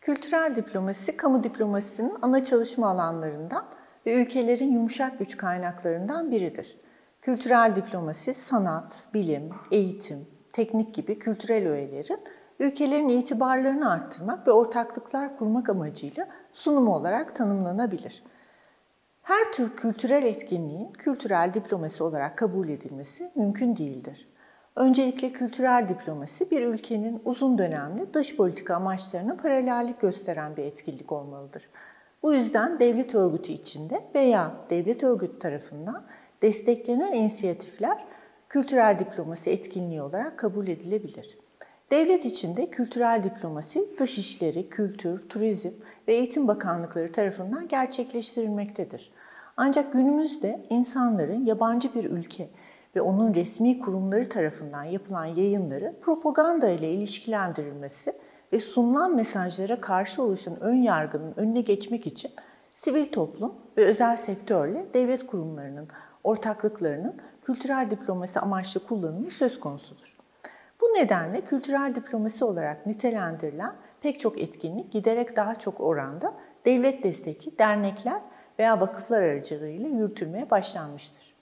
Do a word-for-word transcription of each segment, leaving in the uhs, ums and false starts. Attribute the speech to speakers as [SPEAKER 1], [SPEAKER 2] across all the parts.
[SPEAKER 1] Kültürel diplomasi, kamu diplomasisinin ana çalışma alanlarından ve ülkelerin yumuşak güç kaynaklarından biridir. Kültürel diplomasi, sanat, bilim, eğitim, teknik gibi kültürel öğelerin ülkelerin itibarlarını arttırmak ve ortaklıklar kurmak amacıyla sunumu olarak tanımlanabilir. Her tür kültürel etkinliğin kültürel diplomasi olarak kabul edilmesi mümkün değildir. Öncelikle kültürel diplomasi bir ülkenin uzun dönemli dış politika amaçlarına paralellik gösteren bir etkinlik olmalıdır. Bu yüzden devlet örgütü içinde veya devlet örgütü tarafından desteklenen inisiyatifler kültürel diplomasi etkinliği olarak kabul edilebilir. Devlet içinde kültürel diplomasi, Dışişleri, Kültür, Turizm ve Eğitim Bakanlıkları tarafından gerçekleştirilmektedir. Ancak günümüzde insanların yabancı bir ülke ve onun resmi kurumları tarafından yapılan yayınları propaganda ile ilişkilendirilmesi ve sunulan mesajlara karşı oluşan ön yargının önüne geçmek için sivil toplum ve özel sektörle devlet kurumlarının ortaklıklarının kültürel diplomasi amaçlı kullanımı söz konusudur. Bu nedenle kültürel diplomasi olarak nitelendirilen pek çok etkinlik giderek daha çok oranda devlet destekli dernekler veya vakıflar aracılığıyla yürütülmeye başlanmıştır.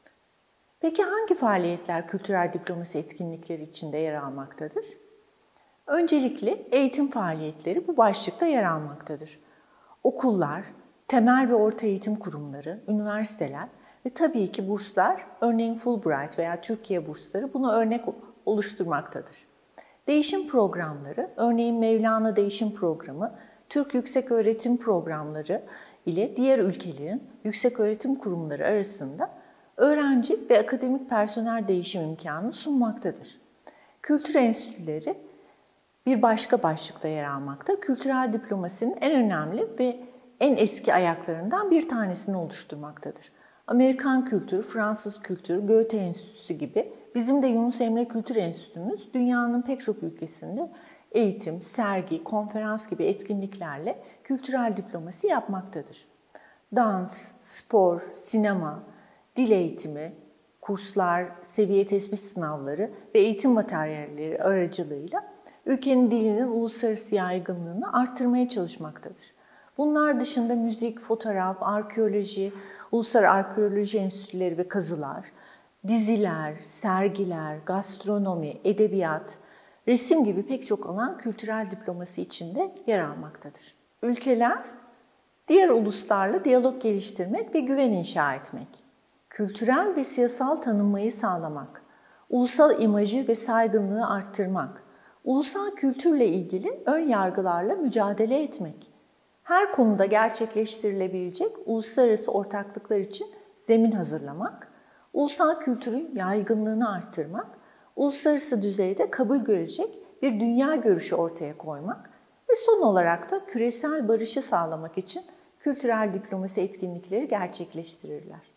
[SPEAKER 1] Peki hangi faaliyetler kültürel diplomasi etkinlikleri içinde yer almaktadır? Öncelikle eğitim faaliyetleri bu başlıkta yer almaktadır. Okullar, temel ve orta eğitim kurumları, üniversiteler ve tabii ki burslar, örneğin Fulbright veya Türkiye bursları buna örnek oluşturmaktadır. Değişim programları, örneğin Mevlana Değişim Programı, Türk Yükseköğretim Programları ile diğer ülkelerin yükseköğretim kurumları arasında öğrenci ve akademik personel değişim imkanı sunmaktadır. Kültür enstitüleri bir başka başlıkta yer almakta. Kültürel diplomasinin en önemli ve en eski ayaklarından bir tanesini oluşturmaktadır. Amerikan kültürü, Fransız kültürü, Goethe Enstitüsü gibi bizim de Yunus Emre Kültür Enstitümüz dünyanın pek çok ülkesinde eğitim, sergi, konferans gibi etkinliklerle kültürel diplomasi yapmaktadır. Dans, spor, sinema, dil eğitimi, kurslar, seviye tespit sınavları ve eğitim materyalleri aracılığıyla ülkenin dilinin uluslararası yaygınlığını arttırmaya çalışmaktadır. Bunlar dışında müzik, fotoğraf, arkeoloji, uluslararası arkeoloji enstitüleri ve kazılar, diziler, sergiler, gastronomi, edebiyat, resim gibi pek çok alan kültürel diplomasi içinde yer almaktadır. Ülkeler, diğer uluslarla diyalog geliştirmek ve güven inşa etmek, kültürel ve siyasal tanınmayı sağlamak, ulusal imajı ve saygınlığı arttırmak, ulusal kültürle ilgili ön yargılarla mücadele etmek, her konuda gerçekleştirilebilecek uluslararası ortaklıklar için zemin hazırlamak, ulusal kültürün yaygınlığını arttırmak, uluslararası düzeyde kabul görecek bir dünya görüşü ortaya koymak ve son olarak da küresel barışı sağlamak için kültürel diplomasi etkinlikleri gerçekleştirirler.